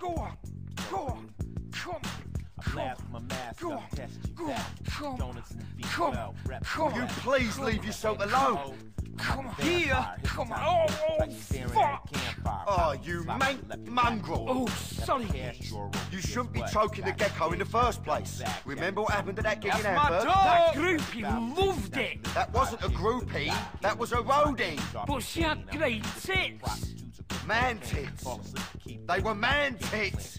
Go on. Go on. Come on. Go on. Go on. Come on. Come on. Come You on. please leave yourself alone. Come on. Here. Come on. Oh, fuck. Oh, you mongrel. Oh, sorry. You shouldn't be choking the gecko in the first place. Remember what happened to that gig in That's my Hamburg? dog. That groupie loved it. That wasn't a groupie, that was a roadie. But she had great tits. Man tits. They were man tits.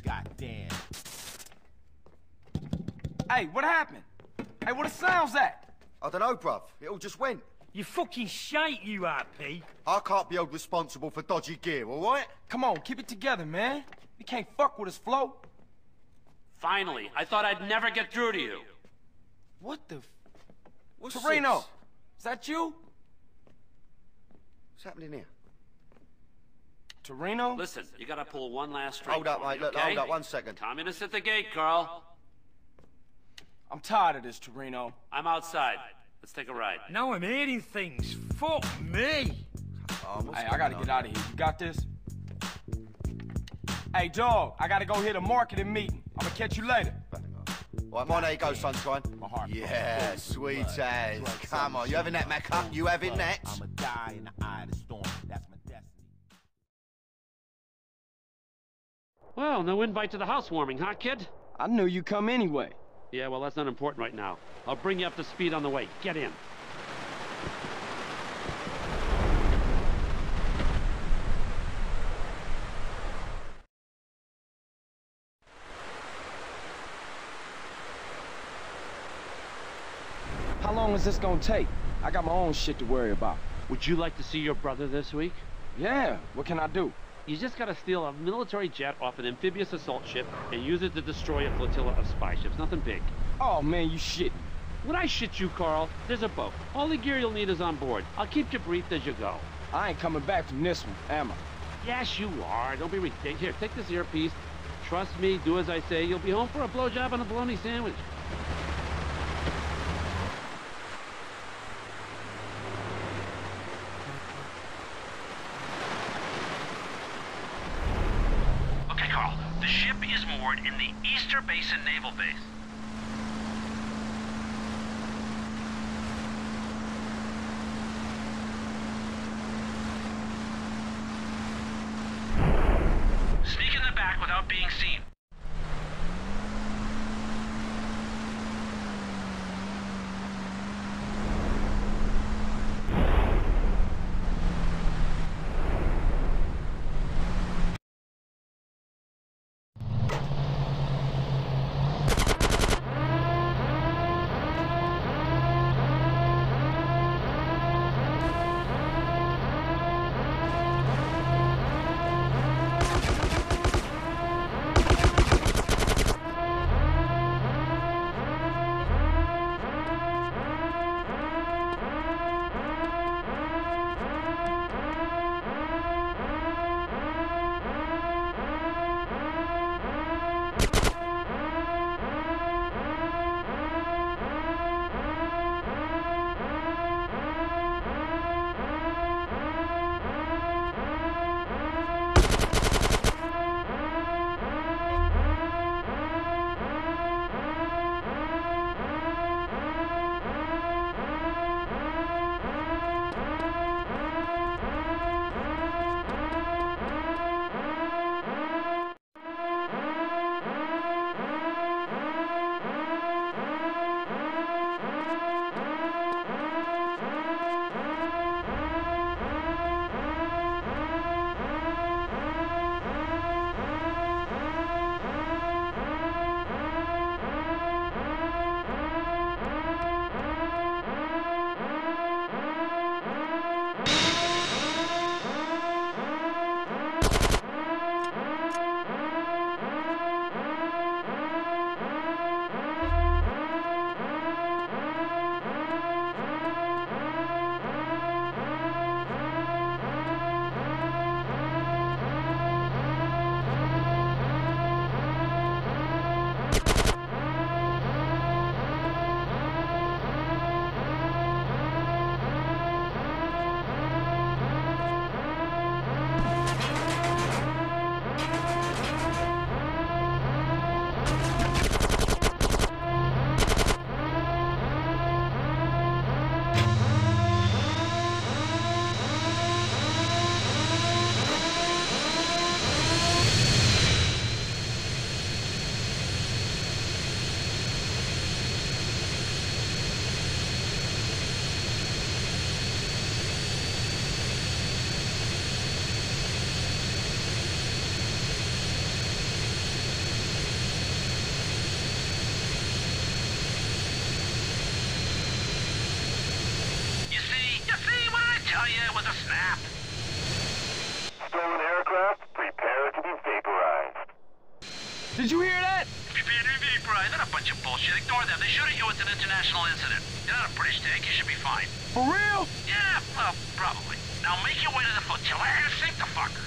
Hey, what happened? Hey, what the sound's at? I don't know, bruv. It all just went. You fucking shite, you RP. I can't be held responsible for dodgy gear, all right? Come on, keep it together, man. You can't fuck with us, Flo. Finally, I thought I'd never get through to you. What the... What's Toreno, this? is that you? What's happening here? Toreno? Listen, you gotta pull one last string. Hold up, for me, mate. Look, okay? hold up 1 second. Communist at the gate, Carl. I'm tired of this, Toreno. I'm outside. Let's take a ride. Now I'm hearing things. Fuck me. Hey, I gotta get out of here. You got this? Hey, dog, I gotta go hit a marketing meeting. I'm gonna catch you later. All right, mine, there you go, sunshine. My heart. Yeah, sweet as. Come on, you having that, Macca? You having that? I'ma die in the eye of the storm. That's my destiny. Well, no invite to the housewarming, huh, kid? I knew you'd come anyway. Yeah, well, that's not important right now. I'll bring you up to speed on the way. Get in. How long is this gonna take? I got my own shit to worry about. Would you like to see your brother this week? Yeah, what can I do? You just gotta steal a military jet off an amphibious assault ship and use it to destroy a flotilla of spy ships. Nothing big. Oh, man, you shitting. Would I shit you, Carl? There's a boat. All the gear you'll need is on board. I'll keep you briefed as you go. I ain't coming back from this one, am I? Yes, you are. Don't be ridiculous. Here, take this earpiece. Trust me, do as I say. You'll be home for a blowjob and a bologna sandwich. Okay, Carl. The ship is moored in the Easter Basin Naval Base. Sneak in the back without being seen. it was a snap. Stolen aircraft, prepare to be vaporized. Did you hear that? Prepare to be vaporized. That's a bunch of bullshit. Ignore them. They shoot at you. It's an international incident. You're not a British tank. You should be fine. For real? Yeah, well, probably. Now make your way to the flotilla and sink the fuckers.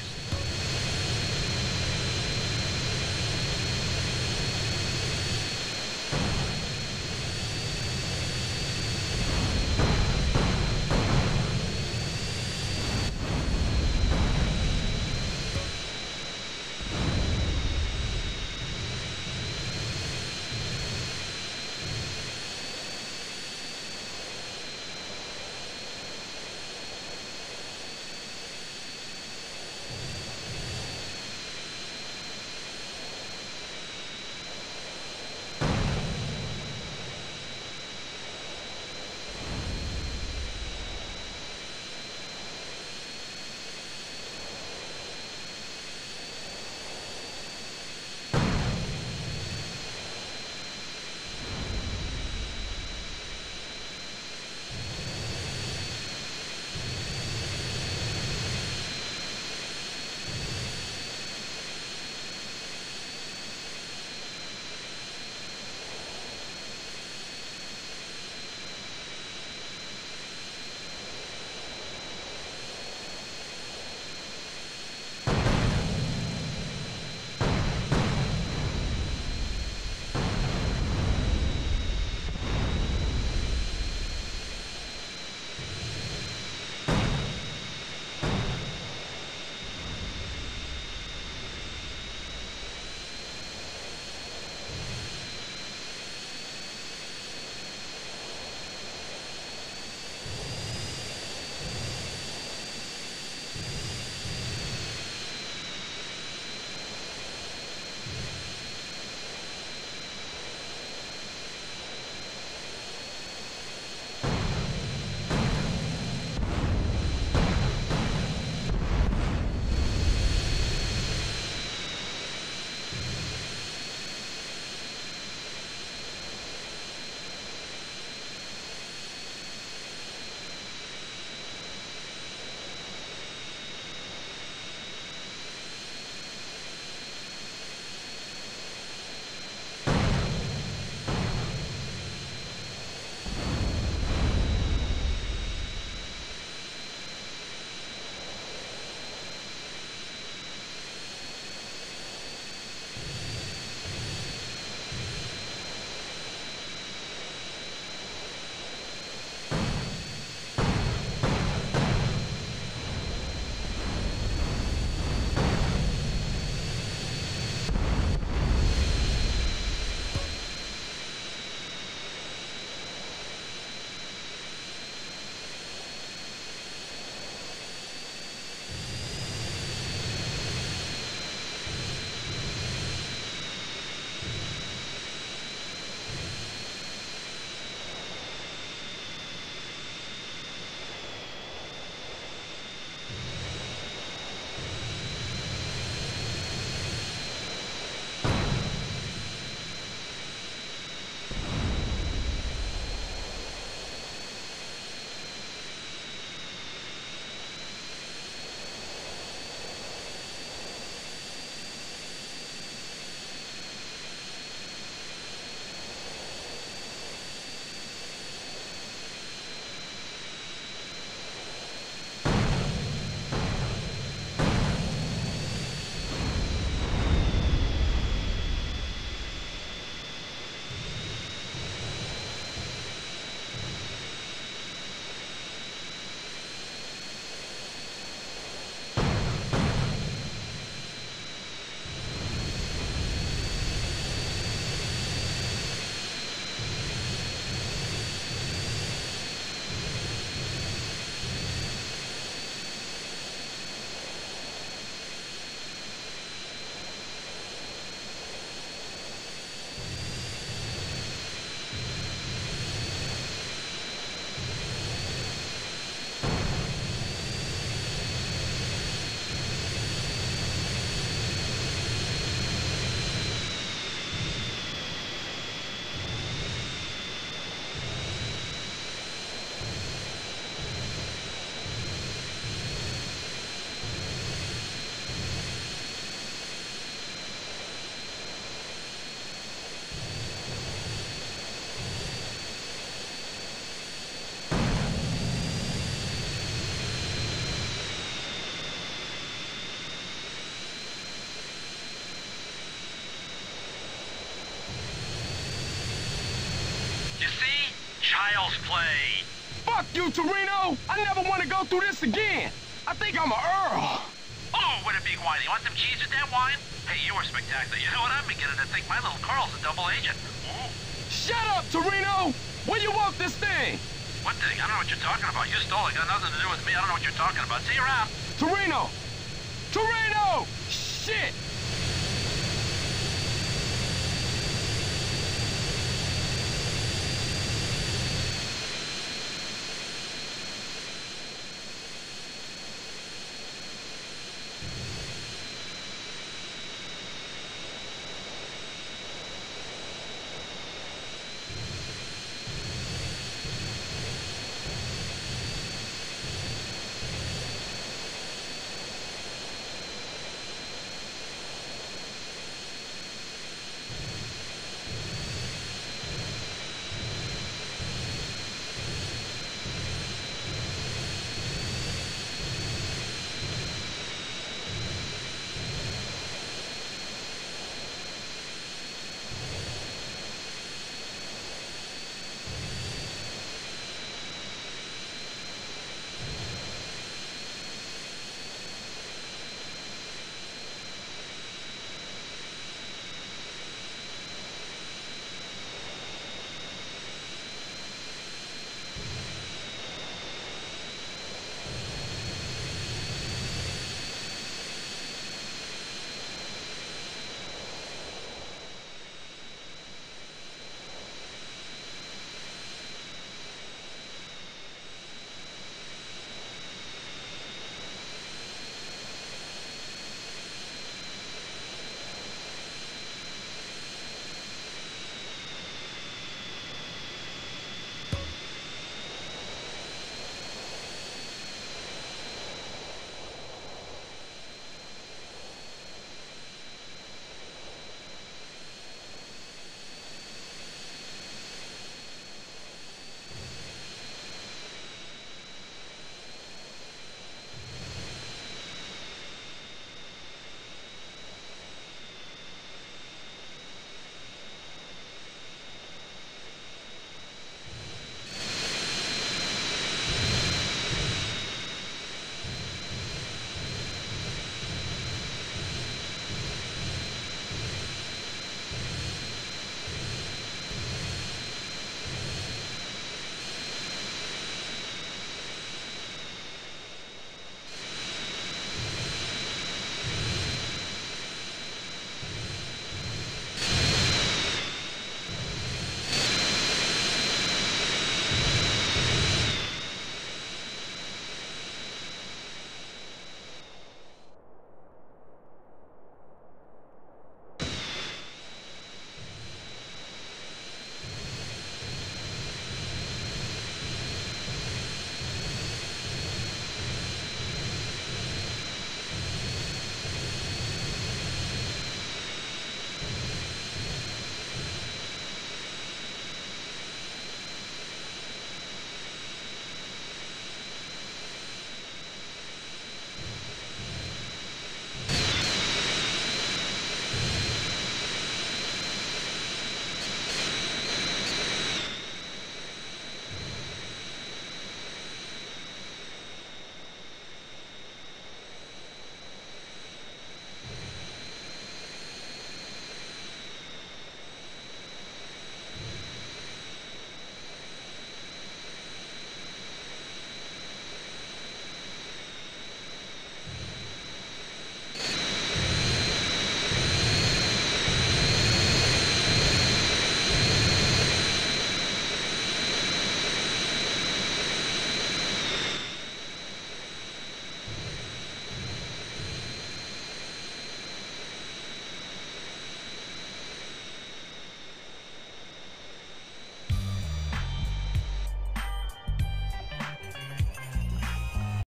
child's play. Fuck you, Torino! I never want to go through this again. I think I'm a Earl. Oh, what a big wine. You want some cheese with that wine? Hey, you were spectacular. You know what? I'm beginning to think my little Carl's a double agent. Ooh. Shut up, Torino! Where you want this thing? What thing? I don't know what you're talking about. You stole it. Got nothing to do with me. I don't know what you're talking about. See you around. Torino! Torino! Shit!